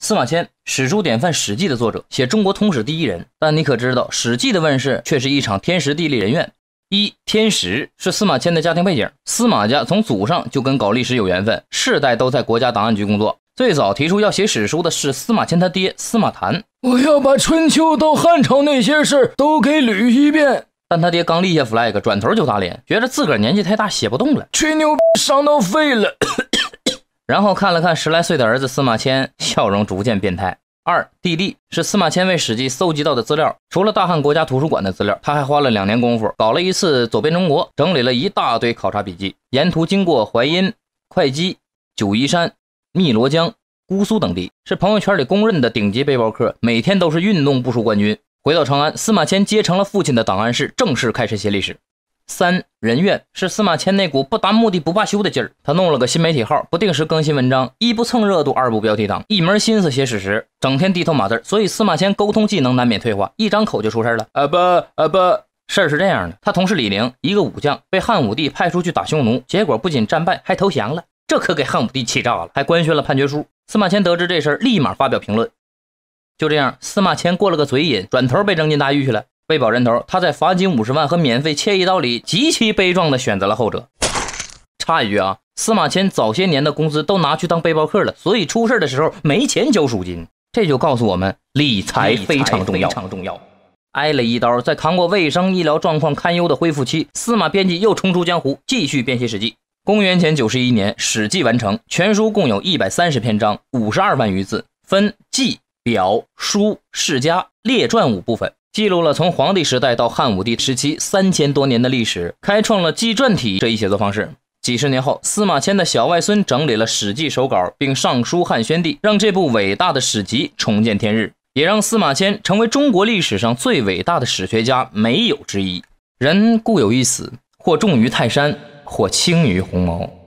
司马迁，史书典范《史记》的作者，写中国通史第一人。但你可知道，《史记》的问世却是一场天时地利人愿。天时是司马迁的家庭背景，司马家从祖上就跟搞历史有缘分，世代都在国家档案局工作。最早提出要写史书的是司马迁他爹司马谈， 我要把春秋到汉朝那些事都给捋一遍。 但他爹刚立下 flag， 转头就打脸，觉得自个儿年纪太大写不动了， 吹牛伤到肺了。 然后看了看10来岁的儿子司马迁，笑容逐渐变态。地利是司马迁为史记搜集到的资料，除了大汉国家图书馆的资料，他还花了2年功夫搞了一次走遍中国，整理了一大堆考察笔记，沿途经过淮阴、会稽、九嶷山、汨罗江、姑苏等地，是朋友圈里公认的顶级背包客，每天都是运动步数冠军。回到长安，司马迁接承了父亲的档案室，正式开始写历史。人愿是司马迁那股不达目的不罢休的劲儿，他弄了个新媒体号，不定时更新文章，一不蹭热度，二不标题党，一门心思写史实，整天低头码字，所以司马迁沟通技能难免退化，一张口就出事了。事儿是这样的，他同事李陵，一个武将，被汉武帝派出去打匈奴，结果不仅战败，还投降了，这可给汉武帝气炸了，还官宣了判决书。司马迁得知这事儿，立马发表评论。就这样，司马迁过了个嘴瘾，转头被扔进大狱去了。为保人头，他在罚金50万和免费切一刀里极其悲壮地选择了后者。插一句啊，司马迁早些年的工资都拿去当背包客了，所以出事的时候没钱交赎金。这就告诉我们，理财非常重要。挨了一刀，在扛过卫生医疗状况堪忧的恢复期，司马编辑又冲出江湖，继续编写史记。公元前91年，史记完成，全书共有130篇章，52万余字，分记、表、书、世家、列传5部分，记录了从黄帝时代到汉武帝时期3000多年的历史，开创了纪传体这一写作方式。几十年后，司马迁的小外孙整理了史记手稿，并上书汉宣帝，让这部伟大的史籍重见天日，也让司马迁成为中国历史上最伟大的史学家没有之一。人固有一死，或重于泰山，或轻于鸿毛。